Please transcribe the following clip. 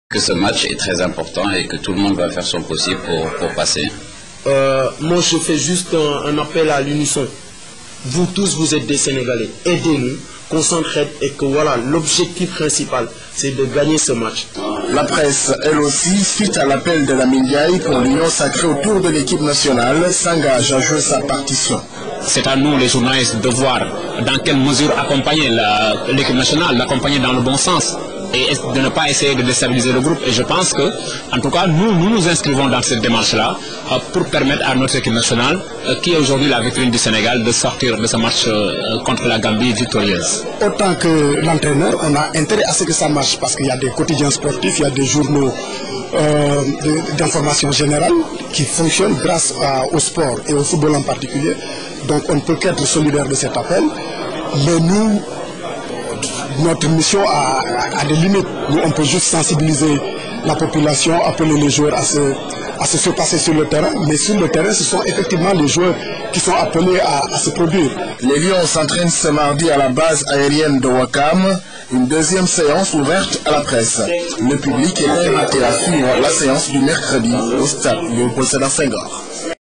Que ce match est très important et que tout le monde va faire son possible pour passer. Moi, je fais juste un appel à l'unisson. Vous tous, vous êtes des Sénégalais. Aidez-nous, qu'on s'entraide et que voilà, l'objectif principal, c'est de gagner ce match. La presse, elle aussi, suite à l'appel de Lamine Ndiaye pour l'union sacrée autour de l'équipe nationale, s'engage à jouer sa partition. C'est à nous, les journalistes, de voir dans quelle mesure accompagner l'équipe nationale, l'accompagner dans le bon sens et de ne pas essayer de déstabiliser le groupe. Et je pense que, en tout cas, nous inscrivons dans cette démarche-là pour permettre à notre équipe nationale, qui est aujourd'hui la vitrine du Sénégal, de sortir de ce match contre la Gambie victorieuse. Autant que l'entraîneur, on a intérêt à ce que ça marche parce qu'il y a des quotidiens sportifs, il y a des journaux d'information générale qui fonctionnent grâce au sport et au football en particulier. Donc on ne peut qu'être solidaire de cet appel. Mais nous, notre mission a des limites. Nous, on peut juste sensibiliser la population, appeler les joueurs à se faire passer sur le terrain. Mais sur le terrain, ce sont effectivement les joueurs qui sont appelés à se produire. Les Lions s'entraînent ce mardi à la base aérienne de Ouakam. Une deuxième séance ouverte à la presse. Le public est invité à suivre la séance du mercredi au stade Léopold Sédar Senghor.